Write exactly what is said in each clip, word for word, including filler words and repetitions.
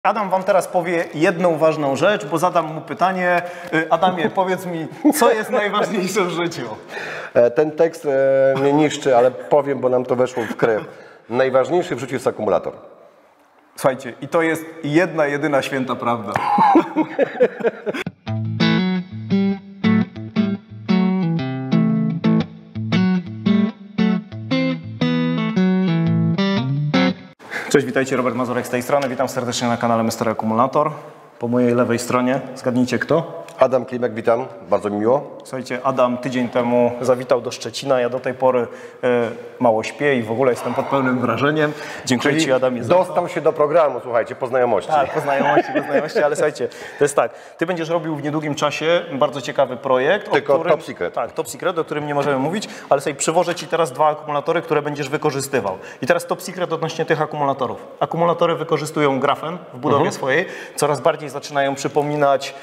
Adam wam teraz powie jedną ważną rzecz, bo zadam mu pytanie. Adamie, powiedz mi, co jest najważniejsze w życiu? Ten tekst mnie niszczy, ale powiem, bo nam to weszło w krew. Najważniejszy w życiu jest akumulator. Słuchajcie, i to jest jedna, jedyna święta prawda. Cześć, witajcie, Robert Mazurek z tej strony. Witam serdecznie na kanale mister Akumulator. Po mojej lewej stronie, zgadnijcie kto? Adam Klimek, witam, bardzo mi miło. Słuchajcie, Adam tydzień temu zawitał do Szczecina. Ja do tej pory e, mało śpię i w ogóle jestem pod pełnym wrażeniem. Dziękuję Czyli Ci, Adamie. dostał się do programu, słuchajcie, po znajomości. Tak, po znajomości, po znajomości, ale słuchajcie, to jest tak. Ty będziesz robił w niedługim czasie bardzo ciekawy projekt. Tylko o którym, top secret. Tak, top secret, o którym nie możemy mówić, ale sobie przywożę Ci teraz dwa akumulatory, które będziesz wykorzystywał. I teraz top secret odnośnie tych akumulatorów. Akumulatory wykorzystują grafen w budowie mhm. swojej. Coraz bardziej zaczynają przypominać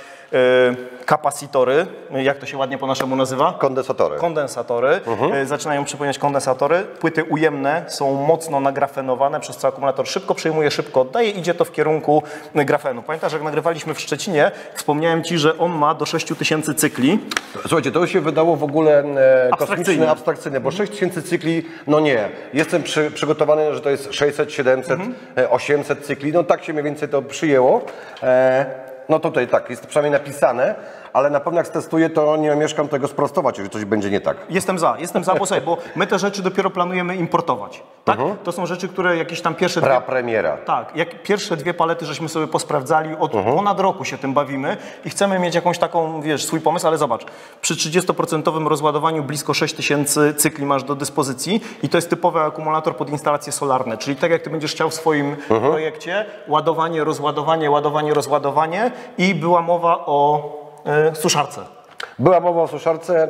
Yy, kapasitory, jak to się ładnie po naszemu nazywa? Kondensatory. Kondensatory. Mhm. Yy, zaczynają przypominać kondensatory. Płyty ujemne są mocno nagrafenowane, przez co akumulator szybko przyjmuje, szybko oddaje. Idzie to w kierunku grafenu. Pamiętasz, jak nagrywaliśmy w Szczecinie, wspomniałem Ci, że on ma do sześciu tysięcy cykli. Słuchajcie, to się wydało w ogóle e, abstrakcyjne. kosmiczne, abstrakcyjne, bo sześć tysięcy cykli, no nie. Jestem przy, przygotowany, że to jest sześćset, siedemset, mhm. osiemset cykli. No tak się mniej więcej to przyjęło. E, No tutaj tak, jest przynajmniej napisane, ale na pewno jak stestuję, to nie omieszkam tego sprostować, jeżeli coś będzie nie tak. Jestem za, jestem za, bo, sobie, bo my te rzeczy dopiero planujemy importować. Tak? Uh-huh. To są rzeczy, które jakieś tam pierwsze Pra dwie... premiera. Tak, jak pierwsze dwie palety żeśmy sobie posprawdzali, od uh-huh. ponad roku się tym bawimy i chcemy mieć jakąś taką, wiesz, swój pomysł, ale zobacz, przy trzydziestoprocentowym rozładowaniu blisko sześć tysięcy cykli masz do dyspozycji i to jest typowy akumulator pod instalacje solarne, czyli tak jak ty będziesz chciał w swoim uh-huh. projekcie, ładowanie, rozładowanie, ładowanie, rozładowanie i była mowa o e, suszarce. Była mowa o suszarce,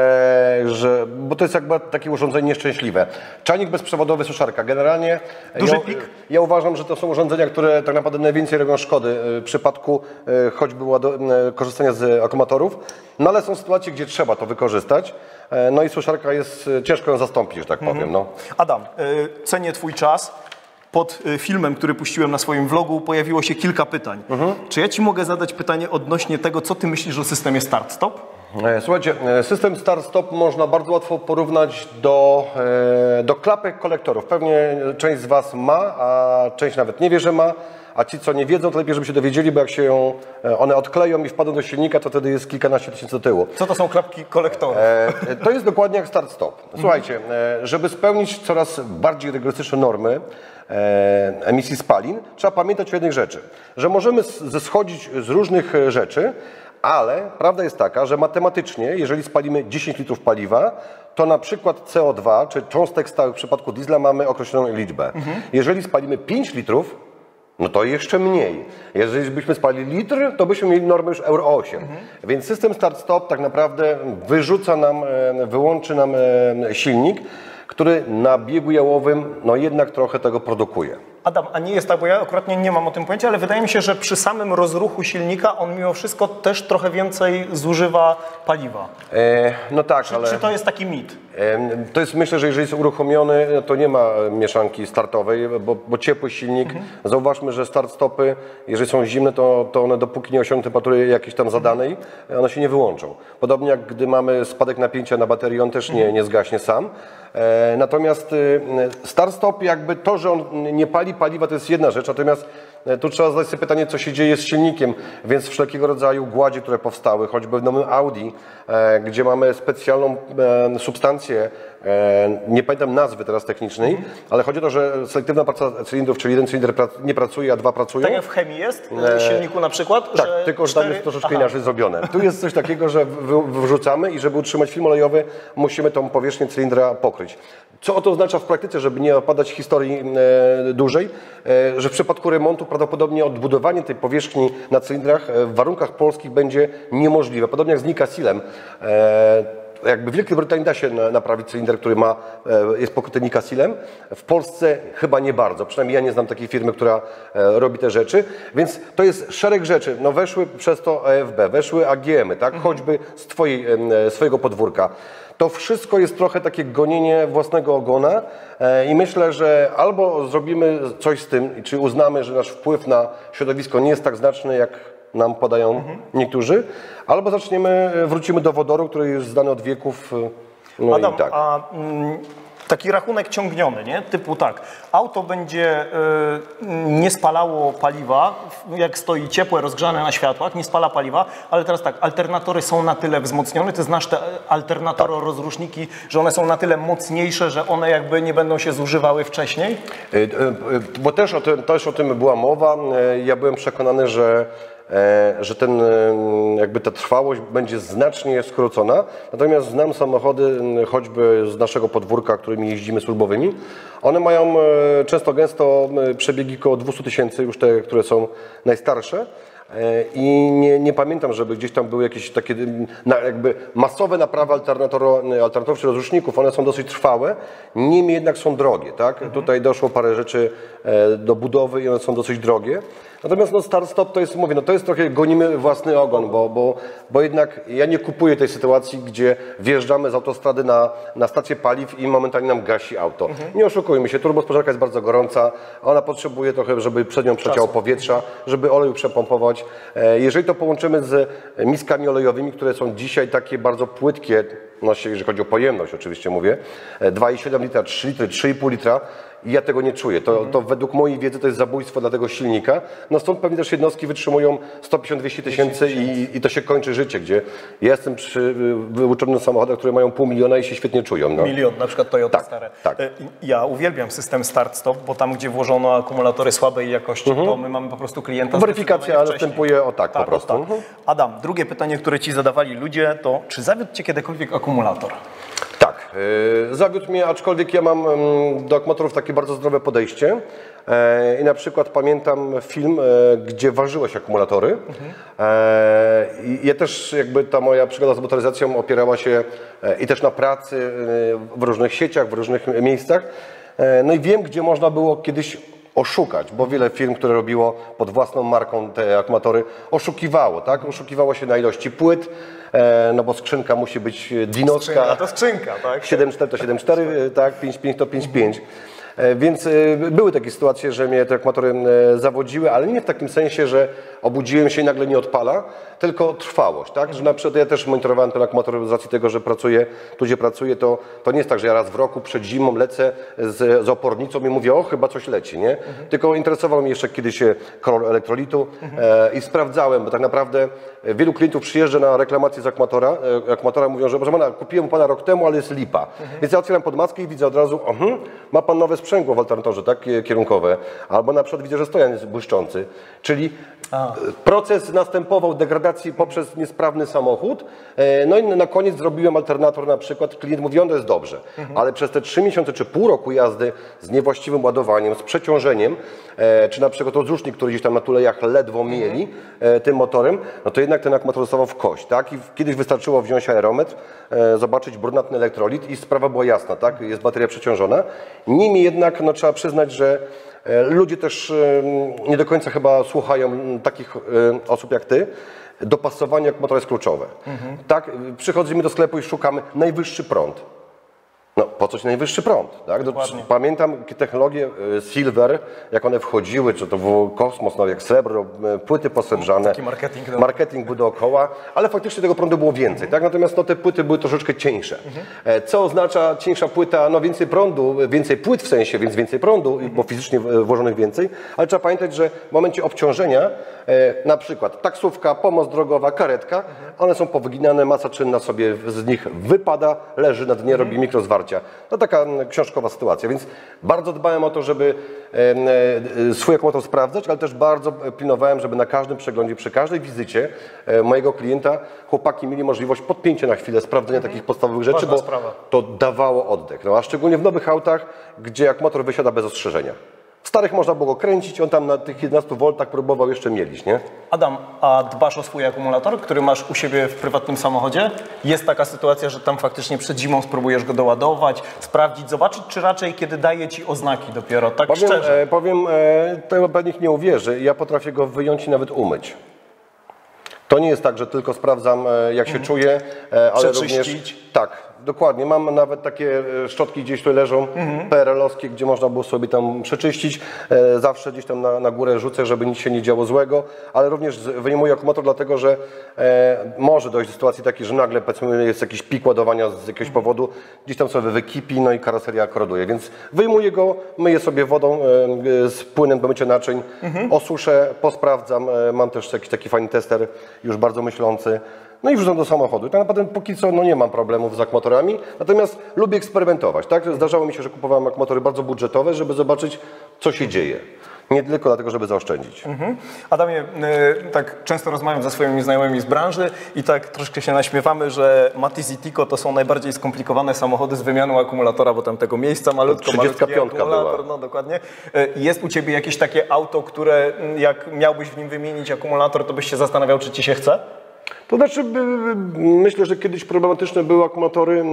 e, że, bo to jest jakby takie urządzenie nieszczęśliwe. Czajnik bezprzewodowy, suszarka. Generalnie duży ja, pik? Ja uważam, że to są urządzenia, które tak naprawdę najwięcej robią szkody w przypadku e, choćby łado, e, korzystania z akumulatorów. No ale są sytuacje, gdzie trzeba to wykorzystać. E, no i suszarka jest, ciężko ją zastąpić, że tak powiem. Mhm. No. Adam, e, cenię Twój czas. Pod filmem, który puściłem na swoim vlogu, pojawiło się kilka pytań. Mhm. Czy ja Ci mogę zadać pytanie odnośnie tego, co Ty myślisz o systemie start-stop? Słuchajcie, system start-stop można bardzo łatwo porównać do, do klapek kolektorów. Pewnie część z Was ma, a część nawet nie wie, że ma. A ci, co nie wiedzą, to lepiej, żeby się dowiedzieli, bo jak się one odkleją i wpadną do silnika, to wtedy jest kilkanaście tysięcy do tyłu. Co to są klapki kolektorów? E, to jest dokładnie jak start-stop. Słuchajcie, e, żeby spełnić coraz bardziej rygorystyczne normy e, emisji spalin, trzeba pamiętać o jednej rzeczy, że możemy zeschodzić z różnych rzeczy, ale prawda jest taka, że matematycznie, jeżeli spalimy dziesięć litrów paliwa, to na przykład C O dwa, czy cząstek stałych w przypadku diesla mamy określoną liczbę. Mhm. Jeżeli spalimy pięć litrów, no to jeszcze mniej. Jeżeli byśmy spalili litr, to byśmy mieli normę już euro osiem. Mhm. Więc system start-stop tak naprawdę wyrzuca nam, wyłączy nam silnik, który na biegu jałowym no jednak trochę tego produkuje. Adam, a nie jest tak, bo ja akurat nie, nie mam o tym pojęcia, ale wydaje mi się, że przy samym rozruchu silnika on mimo wszystko też trochę więcej zużywa paliwa. E, no tak, czy, ale... Czy to jest taki mit? E, to jest, myślę, że jeżeli jest uruchomiony, to nie ma mieszanki startowej, bo, bo ciepły silnik. Mhm. Zauważmy, że start-stopy, jeżeli są zimne, to, to one dopóki nie osiągną temperatury jakiejś tam zadanej, one się nie wyłączą. Podobnie jak gdy mamy spadek napięcia na baterii, on też nie, nie zgaśnie sam. E, natomiast e, start-stop jakby to, że on nie pali paliwa, to jest jedna rzecz, natomiast tu trzeba zadać sobie pytanie, co się dzieje z silnikiem, więc wszelkiego rodzaju gładzie, które powstały, choćby w nowym Audi, e, gdzie mamy specjalną e, substancję, e, nie pamiętam nazwy teraz technicznej, ale chodzi o to, że selektywna praca cylindrów, czyli jeden cylinder pra nie pracuje, a dwa pracują. Tak jak w chemii jest, w silniku na przykład? Tak, że tylko że cztery... tam jest troszeczkę inaczej zrobione. Tu jest coś takiego, że wrzucamy i żeby utrzymać film olejowy, musimy tą powierzchnię cylindra pokryć. Co to oznacza w praktyce, żeby nie opadać historii e, dłużej, e, że w przypadku remontu prawdopodobnie odbudowanie tej powierzchni na cylindrach e, w warunkach polskich będzie niemożliwe. Podobnie jak z Nikasilem. E, jakby w Wielkiej Brytanii da się naprawić cylinder, który ma, jest pokryty Nikasilem. W Polsce chyba nie bardzo. Przynajmniej ja nie znam takiej firmy, która robi te rzeczy. Więc to jest szereg rzeczy. No weszły przez to E F B, weszły A G M-y, tak? Choćby z twojej, swojego podwórka. To wszystko jest trochę takie gonienie własnego ogona i myślę, że albo zrobimy coś z tym, czy uznamy, że nasz wpływ na środowisko nie jest tak znaczny, jak nam podają mhm. niektórzy, albo zaczniemy, wrócimy do wodoru, który jest znany od wieków. No Adam, i tak. a mm, taki rachunek ciągniony, nie? Typu tak, auto będzie y, nie spalało paliwa, jak stoi ciepłe, rozgrzane na światłach, nie spala paliwa, ale teraz tak, alternatory są na tyle wzmocnione, ty znasz te alternatory, tak. rozruszniki, że one są na tyle mocniejsze, że one jakby nie będą się zużywały wcześniej? Y, y, y, bo też o, tym, też o tym była mowa. Y, ja byłem przekonany, że że ten, jakby ta trwałość będzie znacznie skrócona. Natomiast znam samochody choćby z naszego podwórka, którymi jeździmy służbowymi. One mają często gęsto przebiegi koło dwieście tysięcy, już te, które są najstarsze. I nie, nie pamiętam, żeby gdzieś tam były jakieś takie jakby masowe naprawy alternatorów czy rozruszników. One są dosyć trwałe, niemniej jednak są drogie. Tak? Mhm. Tutaj doszło parę rzeczy do budowy i one są dosyć drogie. Natomiast no, start-stop to jest, mówię, no to jest trochę gonimy własny ogon, bo, bo, bo jednak ja nie kupuję tej sytuacji, gdzie wjeżdżamy z autostrady na, na stację paliw i momentalnie nam gasi auto. Mhm. Nie oszukujmy się, turbospożarka jest bardzo gorąca, ona potrzebuje trochę, żeby przed nią przeciało powietrza, żeby oleju przepompować. Jeżeli to połączymy z miskami olejowymi, które są dzisiaj takie bardzo płytkie, no, jeżeli chodzi o pojemność oczywiście mówię, dwa i siedem litra, trzy litry, trzy i pół litra, i ja tego nie czuję. To, to według mojej wiedzy to jest zabójstwo dla tego silnika. No stąd pewnie też jednostki wytrzymują sto pięćdziesiąt do dwiestu tysięcy i, i to się kończy życie, gdzie ja jestem przy wyuczonym samochodach, które mają pół miliona i się świetnie czują. No. Milion, na przykład Toyota tak, stare. Tak. Ja uwielbiam system start-stop, bo tam, gdzie włożono akumulatory słabej jakości, mhm. to my mamy po prostu klienta. Weryfikacja następuje o tak, tak po prostu. Tak. Mhm. Adam, drugie pytanie, które Ci zadawali ludzie, to czy zawiódł Cię kiedykolwiek akumulator? Tak, yy, zawiódł mnie, aczkolwiek ja mam yy, do akumulatorów takie bardzo zdrowe podejście yy, i na przykład pamiętam film, yy, gdzie ważyło się akumulatory mhm. yy, i ja też jakby ta moja przygoda z motoryzacją opierała się yy, i też na pracy yy, w różnych sieciach, w różnych miejscach, yy, no i wiem, gdzie można było kiedyś oszukać, bo wiele firm, które robiło pod własną marką te akumulatory, oszukiwało, tak? Oszukiwało się na ilości płyt, no bo skrzynka musi być dinowska. A to skrzynka, tak? siedem cztery to siedem cztery, tak? pięć pięć to pięć pięć. Więc były takie sytuacje, że mnie te akumulatory zawodziły, ale nie w takim sensie, że obudziłem się i nagle nie odpala, tylko trwałość, tak? Że na przykład ja też monitorowałem ten akumulator z racji tego, że pracuję, tu gdzie pracuję, to, to nie jest tak, że ja raz w roku przed zimą lecę z, z opornicą i mówię, o chyba coś leci, nie? Mhm. Tylko interesował mnie jeszcze kiedyś kolor elektrolitu mhm. e, i sprawdzałem, bo tak naprawdę wielu klientów przyjeżdża na reklamację z akumulatora, e, akumulatora mówią, że proszę pana, kupiłem pana rok temu, ale jest lipa. Mhm. Więc ja otwieram podmaskę i widzę od razu, uh-huh, ma pan nowe sprzęgło w alternatorze, tak, kierunkowe, albo na przykład widzę, że stojan jest błyszczący, czyli A. proces następował degradacji poprzez niesprawny samochód, no i na koniec zrobiłem alternator, na przykład klient mówi, on to jest dobrze, mhm. ale przez te trzy miesiące czy pół roku jazdy z niewłaściwym ładowaniem, z przeciążeniem, czy na przykład rozrusznik, który gdzieś tam na tulejach ledwo mieli mhm. tym motorem, no to jednak ten akumulator zostawał w kość, tak, i kiedyś wystarczyło wziąć aerometr, zobaczyć brunatny elektrolit i sprawa była jasna, tak, jest bateria przeciążona. Niemniej jednak no, trzeba przyznać, że ludzie też nie do końca chyba słuchają takich osób jak ty. Dopasowanie akumulatora jest kluczowe. Mhm. Tak, przychodzimy do sklepu i szukamy najwyższy prąd. No, po coś najwyższy prąd, tak? Do, pamiętam technologie Silver, jak one wchodziły, czy to był kosmos, no, jak srebro, płyty posrebrzane. Taki marketing. No. Marketing był dookoła, ale faktycznie tego prądu było więcej, mhm. tak? Natomiast no, te płyty były troszeczkę cieńsze. Mhm. Co oznacza cieńsza płyta? No więcej prądu, więcej płyt w sensie, więc więcej prądu, mhm. bo fizycznie włożonych więcej, ale trzeba pamiętać, że w momencie obciążenia, na przykład taksówka, pomoc drogowa, karetka, mhm. one są powyginane, masa czynna sobie z nich wypada, leży na dnie, mhm. robi mikrozwarcia. No taka książkowa sytuacja, więc bardzo dbałem o to, żeby e, swój akumulator sprawdzać, ale też bardzo pilnowałem, żeby na każdym przeglądzie, przy każdej wizycie e, mojego klienta chłopaki mieli możliwość podpięcia na chwilę, sprawdzenia mhm. takich podstawowych rzeczy, Ważna bo sprawa. to dawało oddech. No, a szczególnie w nowych autach, gdzie akumulator wysiada bez ostrzeżenia. W starych można było kręcić, on tam na tych jedenastu woltach próbował jeszcze mielić, nie? Adam, a dbasz o swój akumulator, który masz u siebie w prywatnym samochodzie? Jest taka sytuacja, że tam faktycznie przed zimą spróbujesz go doładować, sprawdzić, zobaczyć, czy raczej kiedy daje ci oznaki dopiero, tak powiem, szczerze? E, powiem, e, to pewnie nikt nie uwierzy, ja potrafię go wyjąć i nawet umyć. To nie jest tak, że tylko sprawdzam, e, jak się mhm. czuję, e, ale Przeczyścić. również... Tak. Dokładnie, mam nawet takie szczotki gdzieś tu leżą, mhm. P R L-owskie, gdzie można było sobie tam przeczyścić. E, zawsze gdzieś tam na, na górę rzucę, żeby nic się nie działo złego, ale również wyjmuję akumulator dlatego, że e, może dojść do sytuacji takiej, że nagle powiedzmy jest jakiś pik ładowania z jakiegoś powodu, gdzieś tam sobie wykipi, no i karoseria koroduje, więc wyjmuję go, myję sobie wodą e, z płynem do mycia naczyń, mhm. osuszę, posprawdzam, e, mam też jakiś taki fajny tester, już bardzo myślący. No i wrzucam do samochodu. I tak naprawdę póki co no nie mam problemów z akumulatorami, natomiast lubię eksperymentować. Tak? Zdarzało mi się, że kupowałem akumulatory bardzo budżetowe, żeby zobaczyć, co się dzieje. Nie tylko dlatego, żeby zaoszczędzić. Mhm. Adamie, y, tak często rozmawiam ze swoimi znajomymi z branży i tak troszkę się naśmiewamy, że Matiz i Tico to są najbardziej skomplikowane samochody z wymianą akumulatora, bo tam tego miejsca malutko, trzydziestka piątka była. No dokładnie. Y, jest u Ciebie jakieś takie auto, które jak miałbyś w nim wymienić akumulator, to byś się zastanawiał, czy Ci się chce? To znaczy, myślę, że kiedyś problematyczne były akumulatory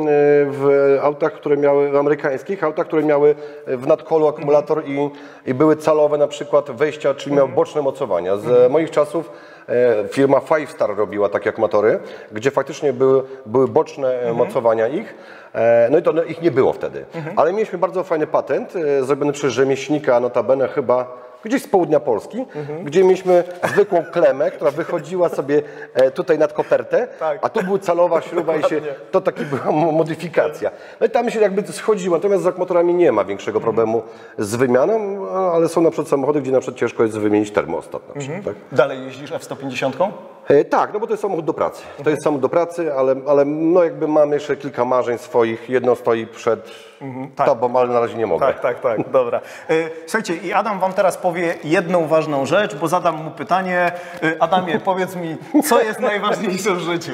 w autach, które miały, w amerykańskich autach, które miały w nadkolu akumulator i, i były calowe na przykład wejścia, czyli miały boczne mocowania. Z moich czasów firma Five Star robiła takie akumulatory, gdzie faktycznie były, były boczne mocowania ich. No i to no, ich nie było wtedy. Ale mieliśmy bardzo fajny patent, zrobiony przez rzemieślnika, notabene chyba gdzieś z południa Polski, mhm. gdzie mieliśmy zwykłą klemę, która wychodziła sobie tutaj nad kopertę, tak. a tu była calowa śruba i się, to taka była modyfikacja. No i tam się jakby schodziło, natomiast z akumulatorami nie ma większego problemu z wymianą, ale są na przykład samochody, gdzie na przykład ciężko jest wymienić termostat. Na przykład, mhm. tak? Dalej jeździsz F sto pięćdziesiąt? E, tak, no bo to jest samochód do pracy. Mhm. To jest samochód do pracy, ale, ale no jakby mam jeszcze kilka marzeń swoich. Jedno stoi przed mhm, tak. tobą, ale na razie nie mogę. Tak, tak, tak, dobra. Słuchajcie, i Adam wam teraz powie jedną ważną rzecz, bo zadam mu pytanie. Adamie, powiedz mi, co jest najważniejsze w życiu?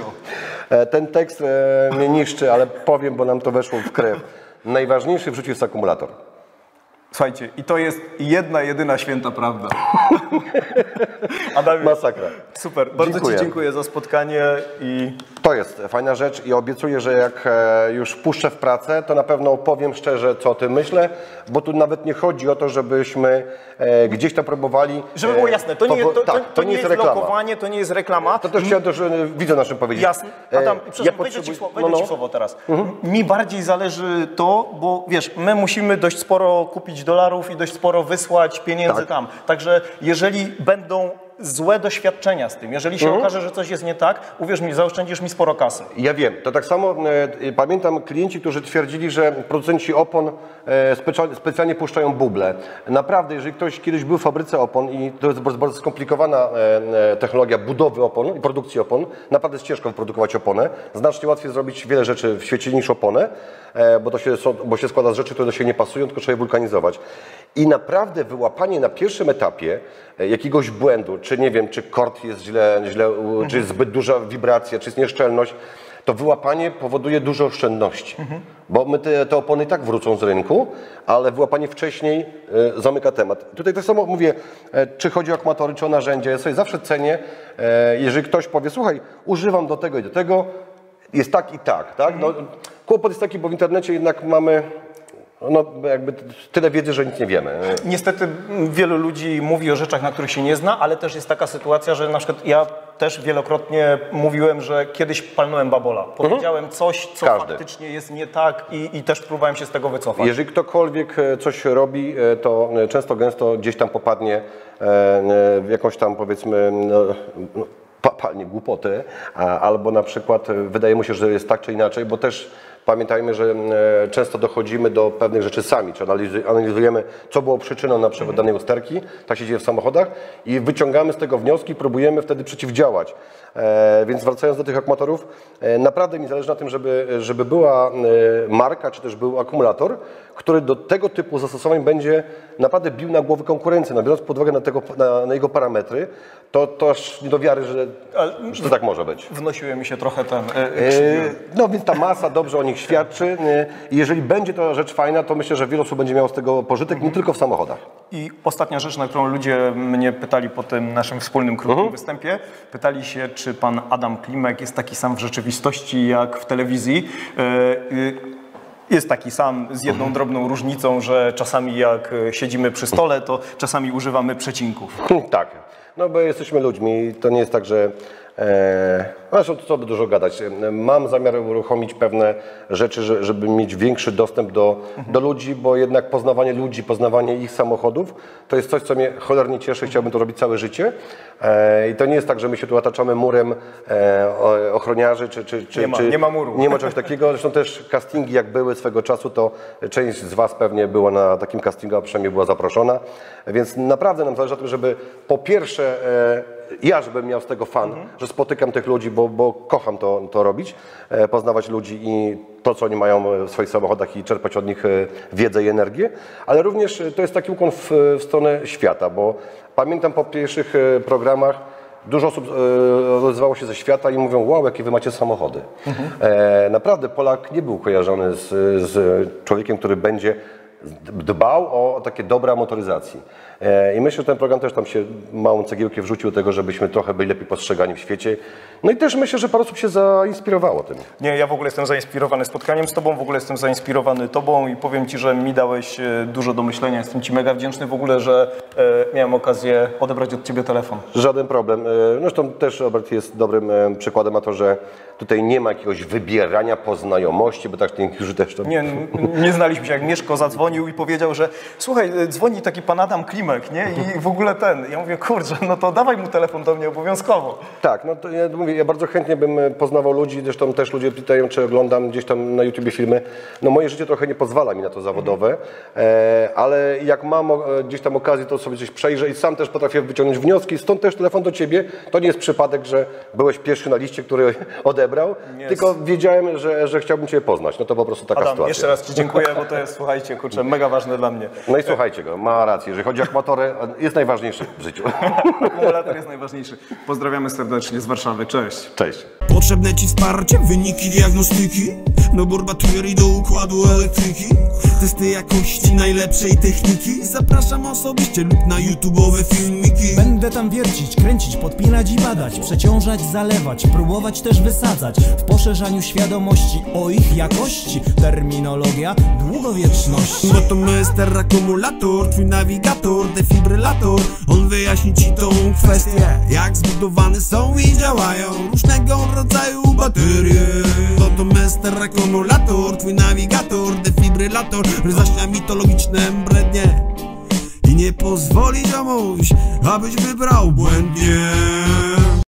Ten tekst mnie niszczy, ale powiem, bo nam to weszło w krew. Najważniejszy w życiu jest akumulator. Słuchajcie, i to jest jedna, jedyna święta prawda. Adamie, masakra. Super, bardzo dziękuję. Ci dziękuję za spotkanie i... To jest fajna rzecz i obiecuję, że jak już puszczę w pracę, to na pewno powiem szczerze, co o tym myślę, bo tu nawet nie chodzi o to, żebyśmy gdzieś tam próbowali... Żeby było jasne, to nie, to, to, tak, to, to nie jest, jest lokowanie, to nie jest reklama. To też chciałem też widzom naszym powiedzieć. Jasne. Adam, przepraszam, ja wejdę Ci słowo, wejdę no, no. ci słowo teraz. Mhm. Mi bardziej zależy to, bo wiesz, my musimy dość sporo kupić dolarów i dość sporo wysłać pieniędzy tak. tam. Także jeżeli będą złe doświadczenia z tym, jeżeli się mhm. okaże, że coś jest nie tak, uwierz mi, zaoszczędzisz mi sporo kasy. Ja wiem, to tak samo e, pamiętam klienci, którzy twierdzili, że producenci opon e, specjalnie, specjalnie puszczają buble. Naprawdę, jeżeli ktoś kiedyś był w fabryce opon i to jest bardzo, bardzo skomplikowana e, e, technologia budowy opon i produkcji opon, naprawdę jest ciężko wyprodukować oponę. Znacznie łatwiej zrobić wiele rzeczy w świecie niż oponę, e, bo, to się, bo się składa z rzeczy, które do siebie nie pasują, tylko trzeba je wulkanizować. I naprawdę wyłapanie na pierwszym etapie jakiegoś błędu, czy nie wiem, czy kord jest źle, źle mhm. czy jest zbyt duża wibracja, czy jest nieszczelność, to wyłapanie powoduje dużo oszczędności. Mhm. Bo my te, te opony i tak wrócą z rynku, ale wyłapanie wcześniej y, zamyka temat. Tutaj tak samo mówię, e, czy chodzi o akumulatory, czy o narzędzia. Ja sobie zawsze cenię, e, jeżeli ktoś powie, słuchaj, używam do tego i do tego, jest tak i tak. tak? Mhm. No, kłopot jest taki, bo w internecie jednak mamy... No, jakby tyle wiedzy, że nic nie wiemy. Niestety wielu ludzi mówi o rzeczach, na których się nie zna, ale też jest taka sytuacja, że na przykład ja też wielokrotnie mówiłem, że kiedyś palnąłem babola. Powiedziałem mhm. coś, co Każdy. faktycznie jest nie tak i, i też próbowałem się z tego wycofać. Jeżeli ktokolwiek coś robi, to często gęsto gdzieś tam popadnie w jakąś tam, powiedzmy, no, palnie głupoty, albo na przykład wydaje mu się, że jest tak czy inaczej, bo też pamiętajmy, że często dochodzimy do pewnych rzeczy sami, czy analizujemy, co było przyczyną na przykład danej usterki, tak się dzieje w samochodach i wyciągamy z tego wnioski, próbujemy wtedy przeciwdziałać. E, więc wracając do tych akumulatorów, e, naprawdę mi zależy na tym, żeby, żeby była e, marka, czy też był akumulator, który do tego typu zastosowań będzie naprawdę bił na głowę konkurencję. No, biorąc pod uwagę na, tego, na, na jego parametry, to, to aż nie do wiary, że, że to tak może być. Wnosiły mi się trochę ten... E, no więc ta masa dobrze o nich świadczy. I jeżeli będzie to rzecz fajna, to myślę, że wiele osób będzie miało z tego pożytek, nie tylko w samochodach. I ostatnia rzecz, na którą ludzie mnie pytali po tym naszym wspólnym krótkim uh-huh. występie, pytali się, czy pan Adam Klimek jest taki sam w rzeczywistości jak w telewizji. Yy, Jest taki sam, z jedną drobną różnicą, że czasami jak siedzimy przy stole, to czasami używamy przecinków. Tak, no bo jesteśmy ludźmi. To nie jest tak, że... E, zresztą co by dużo gadać. Mam zamiar uruchomić pewne rzeczy, żeby mieć większy dostęp do, do ludzi, bo jednak poznawanie ludzi, poznawanie ich samochodów, to jest coś, co mnie cholernie cieszy. Chciałbym to robić całe życie. E, I to nie jest tak, że my się tu otaczamy murem e, ochroniarzy, czy, czy, czy, nie, ma, czy nie ma muru. Nie ma czegoś takiego. Zresztą też castingi, jak były swego czasu, to część z Was pewnie była na takim castingu, a przynajmniej była zaproszona. Więc naprawdę nam zależy na tym, żeby po pierwsze e, ja, żebym miał z tego fan, mhm. że spotykam tych ludzi, bo, bo kocham to, to robić, e, poznawać ludzi i to, co oni mają w swoich samochodach i czerpać od nich e, wiedzę i energię, ale również to jest taki ukłon w, w stronę świata, bo pamiętam po pierwszych e, programach dużo osób e, odezwało się ze świata i mówią, wow, jakie wy macie samochody. Mhm. E, naprawdę Polak nie był kojarzony z, z człowiekiem, który będzie dbał o takie dobra motoryzacji. I myślę, że ten program też tam się małą cegiełkę wrzucił do tego, żebyśmy trochę byli lepiej postrzegani w świecie. No i też myślę, że parę osób się zainspirowało tym. Nie, ja w ogóle jestem zainspirowany spotkaniem z Tobą, w ogóle jestem zainspirowany Tobą i powiem Ci, że mi dałeś dużo do myślenia. Jestem Ci mega wdzięczny w ogóle, że e, miałem okazję odebrać od Ciebie telefon. Żaden problem. Zresztą też Robert jest dobrym przykładem na to, że tutaj nie ma jakiegoś wybierania po znajomości, bo tak niektórzy też to... Nie, nie znaliśmy się. Jak Mieszko zadzwonił i powiedział, że słuchaj, dzwoni taki pan Adam Klimek, nie? I w ogóle ten. Ja mówię, kurczę, no to dawaj mu telefon do mnie obowiązkowo. Tak, no to ja mówię, ja bardzo chętnie bym poznawał ludzi, zresztą też ludzie pytają, czy oglądam gdzieś tam na YouTubie filmy. No moje życie trochę nie pozwala mi na to zawodowe, e, ale jak mam gdzieś tam okazję, to sobie coś przejrzę i sam też potrafię wyciągnąć wnioski, stąd też telefon do Ciebie. To nie jest przypadek, że byłeś pierwszy na liście, który odebrał, yes. tylko wiedziałem, że, że chciałbym Cię poznać. No to po prostu taka Adam, sytuacja. jeszcze raz Ci dziękuję, bo to jest, słuchajcie, kurczę, mega ważne dla mnie. No i słuchajcie go, ma rację, jeżeli chodzi o akumulatory, jest najważniejszy w życiu. Akumulator jest najważniejszy. Pozdrawiamy serdecznie z Warszawy, cześć. Cześć. Potrzebne Ci wsparcie, wyniki diagnostyki, nabór baterii do układu elektryki, testy jakości najlepszej techniki. Zapraszam osobiście lub na YouTube'owe filmiki. Będę tam wiercić, kręcić, podpinać i badać, przeciążać, zalewać, próbować też wysadzać. W poszerzaniu świadomości o ich jakości, terminologia długowieczności. Bo to Mester akumulator, twój nawigator, defibrylator. On wyjaśni Ci tą kwestię, jak zbudowane są i działają różnego rodzaju baterie. Bo to Mester akumulator, twój nawigator, defibrylator. Rozjaśnia mitologiczne brednie i nie pozwoli ziomuś, abyś wybrał błędnie.